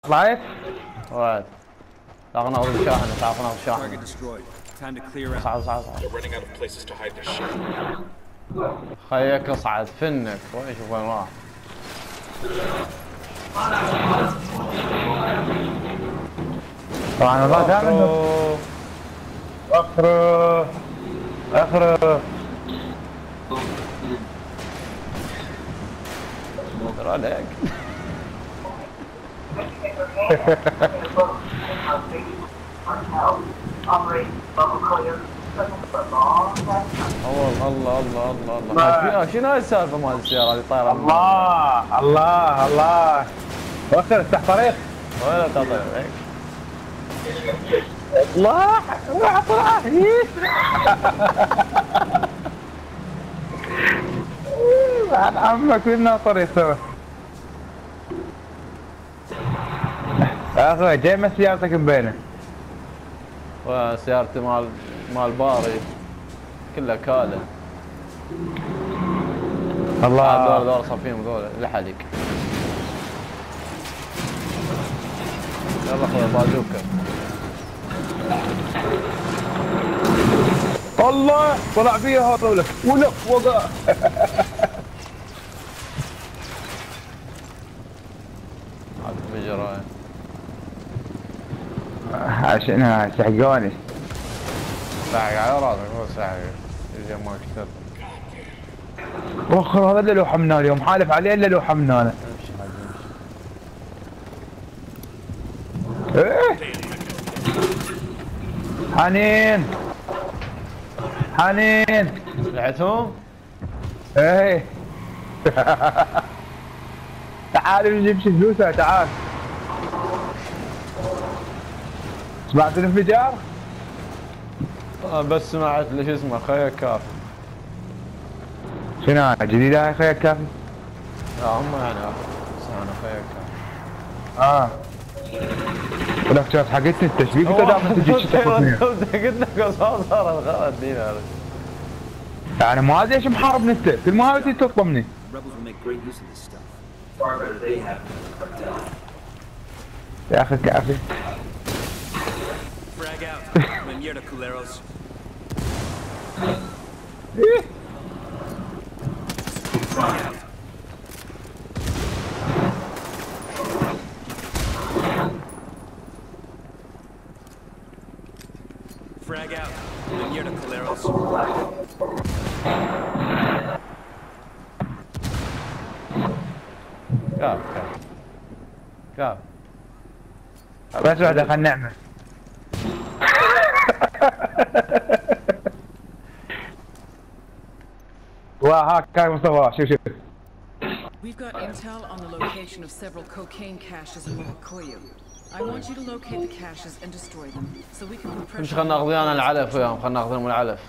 طلعت؟ وين؟ تعال ناخذ شاحنة، تعال ناخذ شاحنة. اصعد اصعد اصعد. خيك اصعد فنك، وين شوف وين راح. طبعا الله دائما اخره اخره ترى عليك. الله الله الله الله الله. شنو هاي السالفه مال السياره اللي طايره؟ الله الله الله. وخر افتح طريق. وين افتح طريق؟ الله روح طلع. بعد عمك لنا طريق سوا. يا اخوي جاي ما سيارتك مبينه. وسيارتي مال باري كلها كاله. الله دول صافين ذول لحالك. يلا اخوي بازوكا. الله طلع فيها هذول ولف وقع. عاد بجراي عشان سحقوني. ساحق على راسك مو ساحق. يجي ما كثر. وخر هذا اللي لو حملنا اليوم حالف عليه الا لو حملنا. امشي عاد امشي. ايه حنين حنين. سمعتهم؟ ايه. تعال نجيب شي فلوسها تعال. سمعت الانفجار؟ بس سمعت ليش اسمه خيال كافي. شنو هاي جديدة هاي خيال كافي؟ لا هم يعني اسمعنا خيال كافي. ولك كانت حقتني التشبيك انت دائما تجي تشتغل. قلت لك صار الغلط دينا. يعني ما ادري ايش محاربني انت، كل ما هاي تطلبني. يا اخي كافي. Frag out. I'm here to Caleros. كاف كاف. بس واحدة خلنا نعمل. وهاك كاي مصطفى شوف شوف. We've got intel on the location of several cocaine caches in Mokokoyu. I want you to locate the caches and destroy them, so we can put pressure. مش خلنا ناخذ انا العلف وياهم، خلنا ناخذ لهم العلف.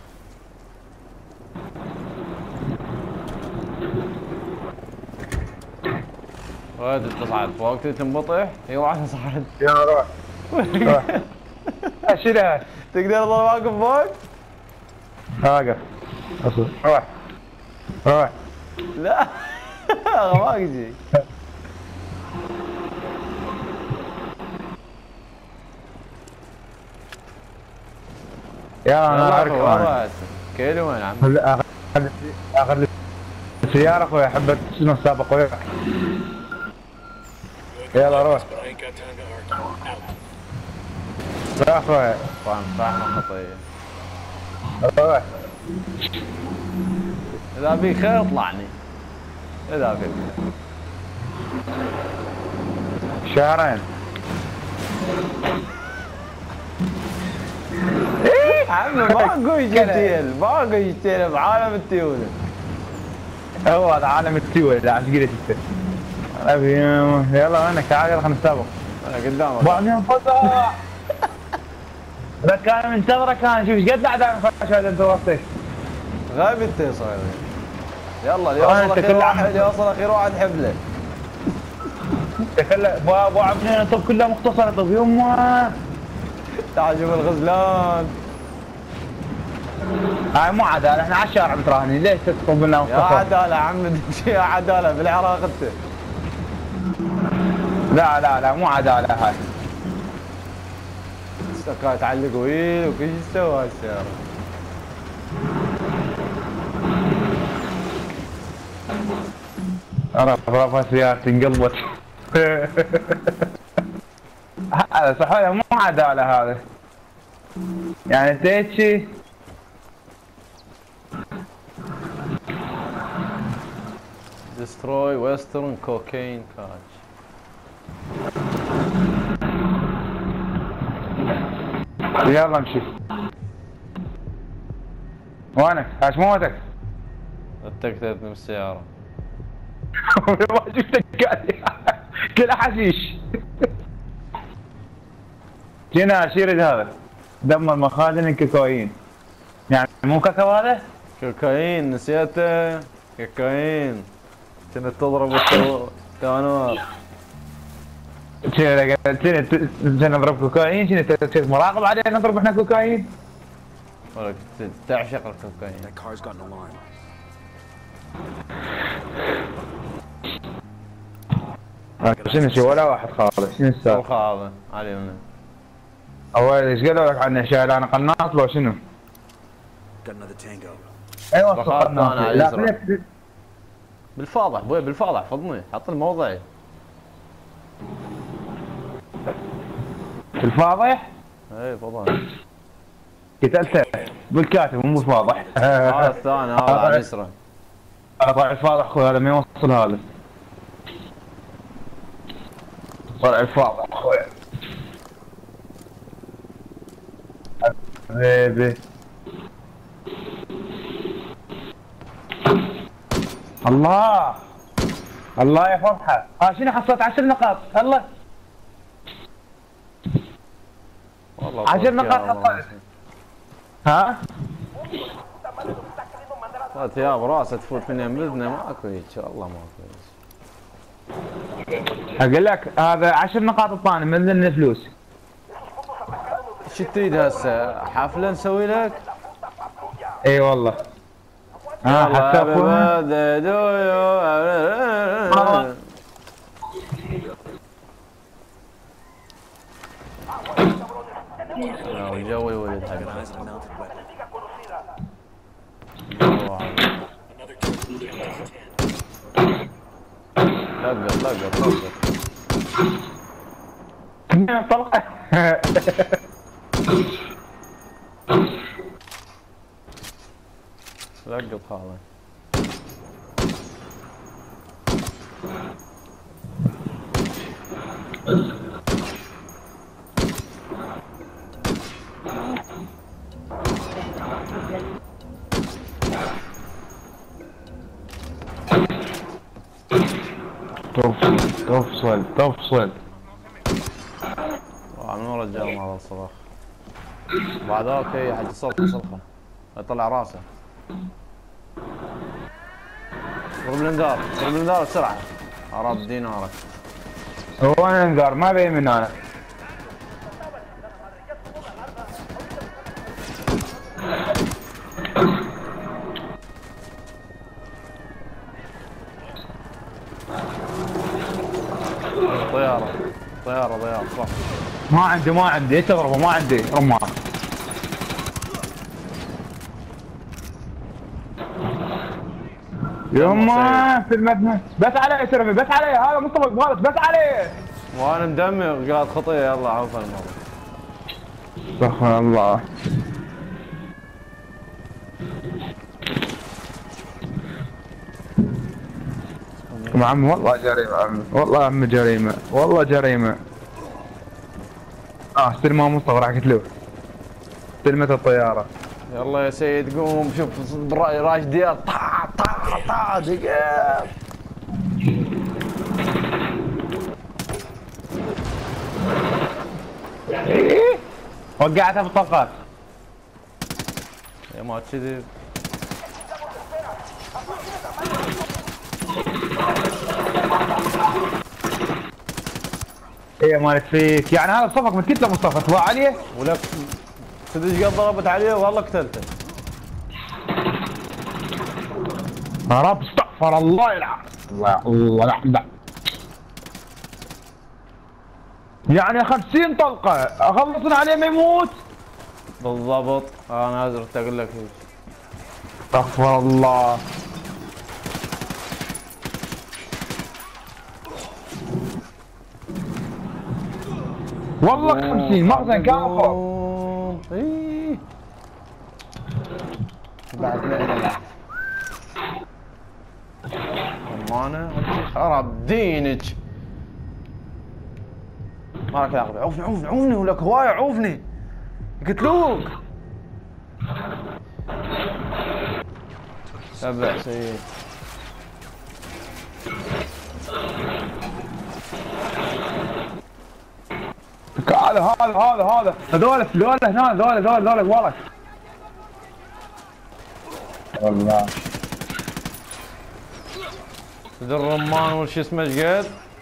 وين تصعد فوق تنبطح؟ اي واحد صعد. يا روح. روح. اشيلها. تقدر تظل واقف فوق؟ واقف. روح. روح. لا ما اجي. يلا انا اركب. كيلو وين عم؟ اخذ السيارة اخوي احب شنو السابق وياك. يلا روح. لا اخوي. فاهم خطية. روح. اذا في خير اطلعني. اذا في شهرين. عمي ماكو يجتيل، ماكو يجتيل بعالم التيولة. هو هذا عالم التيولة عشقيلة انت. يلا وينك تعال يلا خلينا نسابق. انا قدامك. بعدين فزع. اذا كان منتظره كان شوف ايش قد قاعد انفش هذا انت وصيك. غايب انت يا صاير. يلا اللي يوصل اخير واحد حبله. تكلم ابو عبدين طب كلها مختصره طب يمه. تعال شوف الغزلان. هاي مو عداله احنا على الشارع متراهنين ليش تطلب لنا يا عداله عم يا عداله بالعراق انت. لا لا لا مو عداله هاي. استكات تعلق ويل وكل شيء سوى السيارة. رفرفة سيارتي انقلبت. هذا صح هذا مو عداله هذا. يعني انت هيك destroy western cocaine cache. يلا امشي. وينك؟ هاش موتك؟ اتكتت من السيارة. ما شفتك كل حشيش. جينا شيرد هذا دمر مخازن الكوكايين. يعني مو كاكاو هذا؟ كوكايين نسيته. كوكايين كنت تضرب الكانوار. كنا نضرب كوكايين. شنو مراقب علينا نضرب احنا كوكايين؟ ولك تعشق الكوكايين. That car's got an alarm. شنو شي ولا واحد خالص. شنو السالفه؟ الخاضة على اليمين. اول ايش قالوا لك عنه؟ شايل انا قناص لو شنو؟ Got another tango. ايوه بخاف أنا على لا اليسار. بالفاضح بوي بالفاضح فضني حط الموضعي. الفاضح؟ اي فضح. قتلته بالكاتب مو فاضح. هذا الثاني هذا على اليسرى. هذا طلع الفاضح اخوي هذا ما يوصل هذا. طلع الفاضح اخوي. حبيبي. الله الله يا فرحة. شنو حصلت 10 نقاط الله. والله 10 نقاط حصلت. ها؟ ثياب راسه تفوت من يمنا ماكو هيك والله ماكو هيك. اقول لك هذا 10 نقاط الثاني من ذن فلوس. شو تريد هسه؟ حفله نسوي لك؟ اي والله. حتى دو جوي ولد حق Eyes on a mounted weapon. لقط طلقه. لقط هذا. تفصل من ورا الجرم هذا الصراخ. بعد اوكي حق صلخه يطلع راسه. ضرب الانذار بسرعه. عرب دينارك. هو انا انذار ما بي من انا. طيارة صح. ما عندي ايش تضربه ما عندي رمان. يما في المبنى بس عليه سرمي بس عليه هذا مصطفى غلط بس عليه. وانا مدمر قاعد خطيه يلا عوف الموضوع. استغفر الله. يا عمي والله جريمة عمي والله عمي جريمة والله جريمة. استلمها مصطفى راح قتلوه. استلمت الطيارة. يلا يا سيد قوم شوف راش ديار طا دقيق. وقعتها بالطاقات. يا ما كذب. ايه مالك فيك يعني هذا صفك متكتله مصطفى طلع عليه ولك صدق قد ضربت عليه والله قتلته. يا رب استغفر الله يلعن الله يلعن. يعني 50 طلقة اخلصنا عليه ما يموت. بالضبط انا ازرت اقول لك هيك. استغفر الله. والله 50 مخزن كافر. ايه بعد لعبة امانة خرب دينك. ما لك عقبة. عوفني عوفني عوفني ولك هواية عوفني يقتلوك. تبع سيد. هذا هذول هنا هذول ورك. والله ذي الرمان والشي اسمه ايش قد؟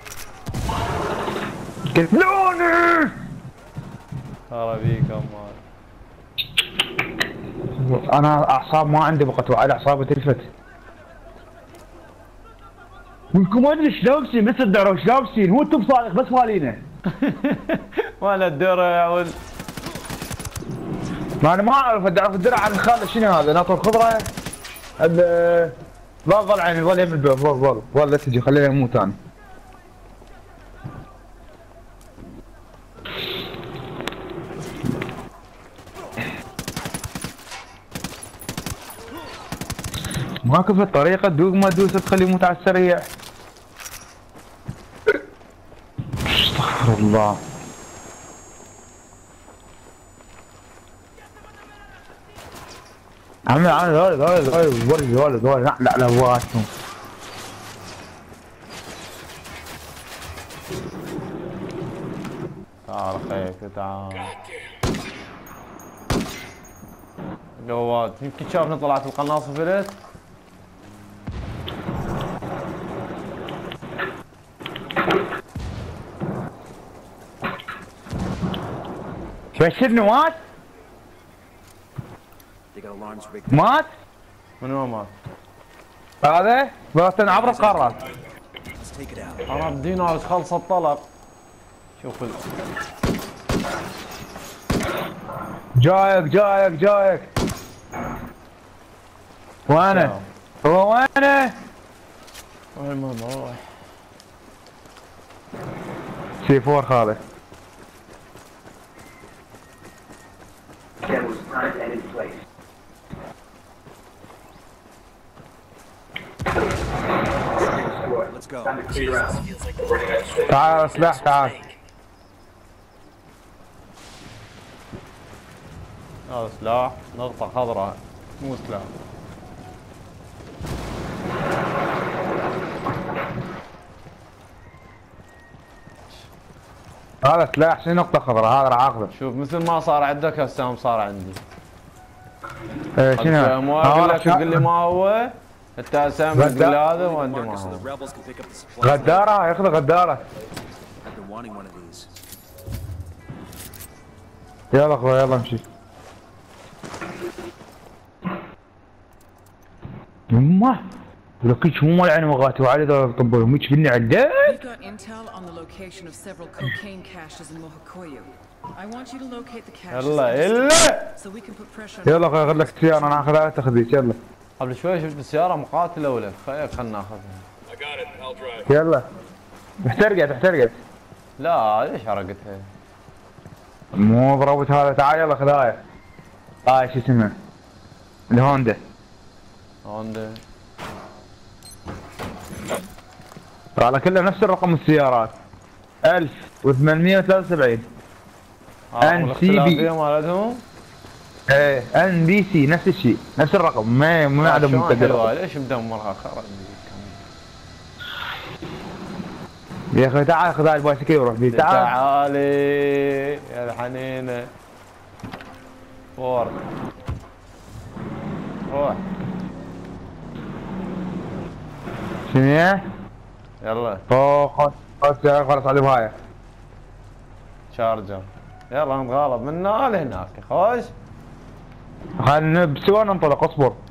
قتلوني. ترى فيك امال. انا اعصاب ما عندي بقت وعلى اعصابي تلفت. وانكم ادري ايش لابسين مثل الدرع ايش لابسين هو انتم صادق بس مالينا. ولا الدرع يا ولد. ما انا ما اعرف الدرع عن خالد شنو هذا ناطر خضره. ظل عيني ظل يم الباب ظل لا تجي خليني اموت انا. ماكو في الطريقة تدوق ما تدوس تخليه يموت على السريع. استغفر الله. عمي ذول لا واتهم. تعال خيك تعال. جواد يمكن شافني طلعت القناص وفلت. بشرني مات؟ مات؟ من وين مات؟ هذا بس عبر القارات. انا بدينار خلص الطلق. شوف جايك وينه؟ هو وينه؟ وين ما نروح؟ سي 4 خالد. تعال سلاح تعال. هذا سلاح نقطة خضراء مو سلاح. هذا سلاح شنو نقطة خضراء هذا راح اخذه. شوف مثل ما صار عندك هسه صار عندي. شنو؟ ما اقول لك تقول لي ما هو انت هسه تقول لي هذا وعندي ما هو. غدارة ياخذ غدارة. يلا اخوي يلا امشي. يمه ولكن شو مال عين وغاتي وعلي ذا طبلهم هيك بني عداد. We've got intel on the location of several cocaine caches in Mohokoyu. I want you to locate the caches so we can put pressure on. يلا اخوي اخذ لك سيارة انا اخذها تاخذيك يلا. قبل شوي شفت السيارة مقاتلة ولا خير خلنا ناخذها. يلا احترقت. لا ليش حرقتها؟ مو ضربت هذا تعال يلا خذ هاي. هاي شو اسمه؟ الهوندا. على كله نفس الرقم السيارات 1873 ان سي بي مالتهم. ايه ان بي سي نفس الشيء نفس الرقم ما عندهم مقدر. ليش مدمرها خرب يا اخي تعال خذ هاي البايسكل وروح بيه تعالي يا الحنينه. فور روح شنو يلا خذ خلاص علي بهاي شارجر. يلا نتغالب من هنا لهناك خوش. خلنا بسوا ننطلق اصبر.